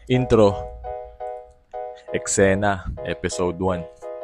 Intro, Eksena, Episode 1.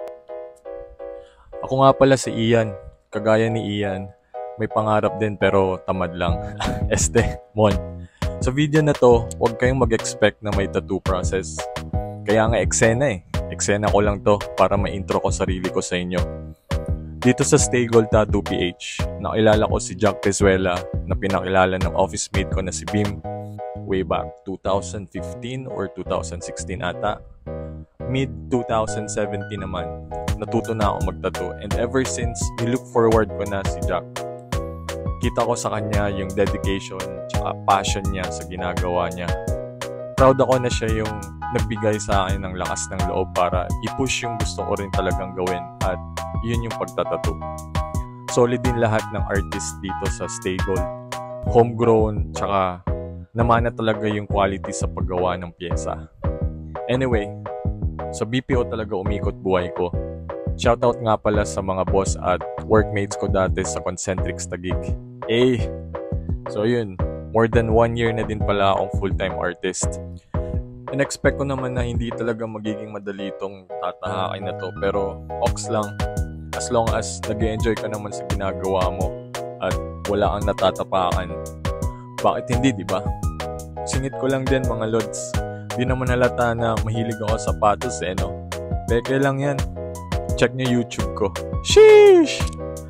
Ako nga pala si Ian. Kagaya ni Ian, may pangarap din pero tamad lang. Mon. Sa video na to, huwag kayong mag-expect na may tattoo process. Kaya nga eksena eh. Eksena ko lang to para ma-intro ko sarili ko sa inyo. Dito sa Stay Gold Tattoo PH, nakilala ko si Jack Pezuela na pinakilala ng office mate ko na si Bim way back 2015 or 2016 ata. Mid-2017 naman, natuto na ako magtattoo and ever since, nilook forward ko na si Jack. Kita ko sa kanya yung dedication tsaka passion niya sa ginagawa niya. Proud ako na siya yung nagbigay sa akin ng lakas ng loob para i-push yung gusto ko rin talagang gawin at yun yung pagtatattoo. Solid din lahat ng artist dito sa Stay Gold. Homegrown tsaka namana talaga yung quality sa paggawa ng pyesa. Anyway, sa BPO talaga umikot buhay ko. Shoutout nga pala sa mga boss at workmates ko dati sa Concentrix Taguig. So yun, more than 1 year na din pala akong full-time artist. In-expect ko naman na hindi talaga magiging madali itong tatahakin na to, pero ox lang. As long as nag-enjoy ka naman sa ginagawa mo at wala kang natatapakan. Bakit hindi, di ba? Singit ko lang din mga lods. Di naman halata na mahilig ako sa sapatos no? Peke lang yan. Check nyo YouTube ko. Sheesh!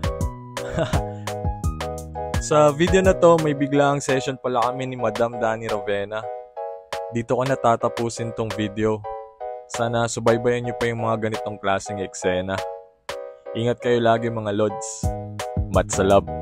Sa video na to, may biglaang session pala kami ni Madam Dani Rovena. Dito ko natatapusin tong video. Sana subaybayan nyo pa yung mga ganitong klaseng eksena. Ingat kayo lagi mga lods. Matsalab.